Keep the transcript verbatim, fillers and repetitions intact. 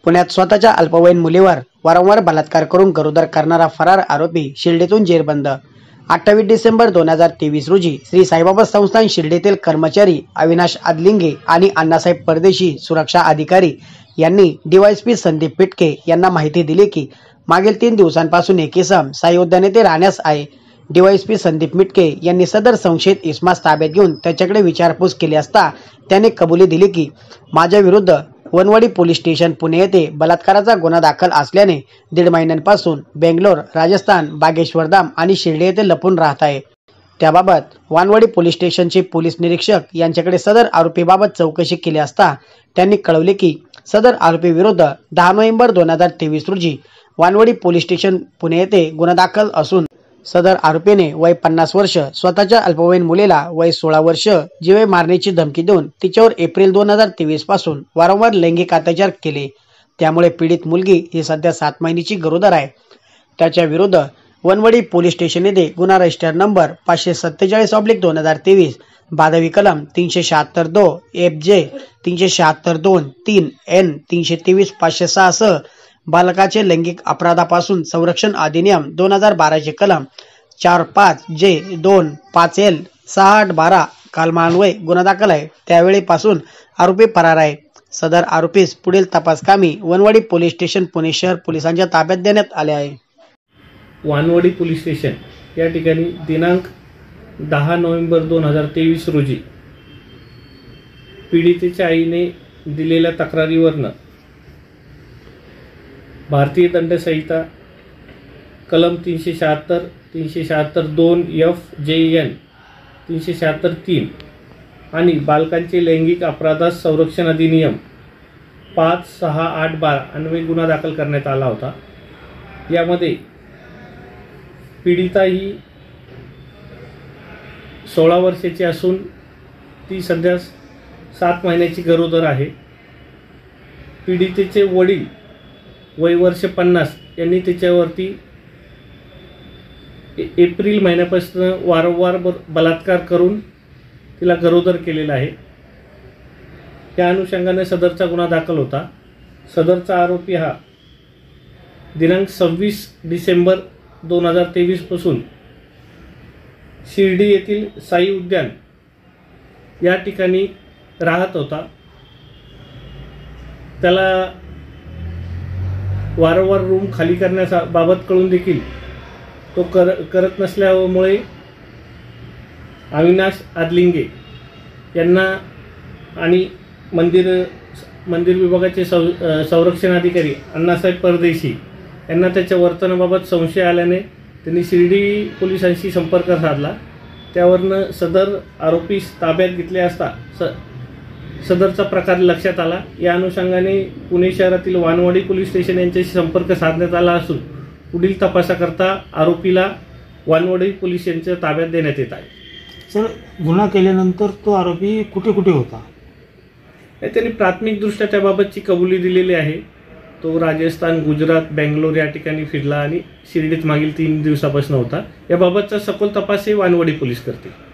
पुण्यात स्वतःच्या अल्पवयीन मुलीवर वारंवार बलात्कार करून गरोदर करणारा फरार आरोपी शिर्डीतून जेरबंद। अठ्ठावीस डिसेंबर दोन हजार तेवीस रोजी श्री साईबाबा संस्थान शिर्डीतील कर्मचारी अविनाश आदलिंगे आणि अण्णासाहेब परदेशी सुरक्षा अधिकारी यांनी डीवायएसपी संदीप पिटके यांना माहिती दिली की मागील तीन दिवसांपासून एक इसम साई उद्यान येथे राहण्यास आहे। डीवायएसपी संदीप मिटके यांनी सदर संशयित इसमास ताब्यात घेऊन त्याच्याकडे विचारपूस केली असता त्याने कबुली दिली की माझ्या विरुद्ध वनवाडी पोलीस स्टेशन पुणे येथे बलात्काराचा गुन्हा दाखल असल्याने दीड महिन्यांपासून बेंगलोर, राजस्थान, बागेश्वर धाम आणि शिर्डी येथे लपून राहत आहे। त्याबाबत वानवाडी पोलीस स्टेशनचे पोलीस निरीक्षक यांच्याकडे सदर आरोपीबाबत चौकशी केली असता त्यांनी कळवले की सदर आरोपी विरुद्ध दहा नोव्हेंबर दोन हजार तेवीस रोजी वानवाडी पोलीस स्टेशन पुणे येथे गुन्हा दाखल असून सदर आरोपीने वय पन्नास वर्ष स्वतःच्या अल्पवयीन मुलीला वय सोळा वर्ष जीवे मारण्याची धमकी देऊन तिच्यावर एप्रिल दोन हजार तेवीस पासून वारंवार लैंगिक अत्याचार केले। त्यामुळे पीडित मुलगी ही सध्या सात महिन्याची गरोदर आहे। त्याच्या विरुद्ध वनवाडी पोलीस स्टेशन येथे गुन्हा रजिस्टर नंबर पाचशे सत्तेचाळीस ऑब्लिक दोन हजार तेवीस भादवी कलम तीनशे शहात्तर दो एफ जे तीनशे शहात्तर दोन तीन एन तीनशे तेवीस पाचशे सहा सह बालकाचे लैंगिक अपराधापासून संरक्षण अधिनियम दोन हजार बाराचे कलम चार पाच जे दोन पाच एल सहा आठ बारा कलमान्वये गुन्हा दाखल आहे। त्यावेळीपासून आरोपी फरार आहे। सदर आरोपीस पुढील तपासकामी वनवाडी पोलीस स्टेशन पुणे शहर पोलिसांच्या ताब्यात देण्यात आले आहे। वानवाडी पोलीस स्टेशन या ठिकाणी दिनांक दहा नोव्हेंबर दोन हजार तेवीस रोजी पीडितेच्या आईने दिलेल्या तक्रारीवरनं भारतीय दंडसंहिता कलम तीनशे शहात्तर तीनशे शहात्तर दोन एफ जे एन तीनशे शहात्तर तीन आणि बालकांचे लैंगिक अपराधास संरक्षण अधिनियम पाच सहा आठ बारा अन्वये गुन्हा दाखल करण्यात आला होता। यामध्ये पीडिता ही सोळा वर्षाची असून ती सध्या सात महिन्याची गरोदर आहे। पीडितेचे वडील वय वर्ष पन्नास यांनी तिच्यावरती एप्रिल महिन्यापासून वारंवार बलात्कार करून तिला गरोदर केलेला आहे। त्या अनुषंगाने सदरचा गुन्हा दाखल होता। सदरचा आरोपी हा दिनांक सव्वीस डिसेंबर दोन हजार तेवीस पासून शिर्डी येथील साई उद्यान या ठिकाणी राहत होता। त्याला वारंवार रूम खाली करण्याबाबत कळून देखील तो कर करत नसल्यामुळे अविनाश आदलिंगे यांना आणि मंदिर मंदिर विभागाचे सं संरक्षण अधिकारी अण्णासाहेब परदेशी यांना त्याच्या वर्तनाबाबत संशय आल्याने त्यांनी शिर्डी पोलिसांशी संपर्क साधला। त्यावरनं सदर आरोपीस ताब्यात घेतले असता स सदरचा प्रकार लक्षात आला। या अनुषंगाने पुणे शहरातील वानवाडी पोलीस स्टेशन यांच्याशी संपर्क साधण्यात आला असून पुढील तपासाकरता आरोपीला वानवाडी पोलीस यांच्या ताब्यात देण्यात येत आहे। सर, गुन्हा केल्यानंतर तो आरोपी कुठे कुठे होता? त्यांनी प्राथमिकदृष्ट्या त्याबाबतची कबुली दिलेली आहे। तो राजस्थान, गुजरात, बेंगलोर या ठिकाणी फिरला आणि शिर्डीत मागील तीन दिवसापासून होता। याबाबतचा सखोल तपास हे वानवाडी पोलीस करतील।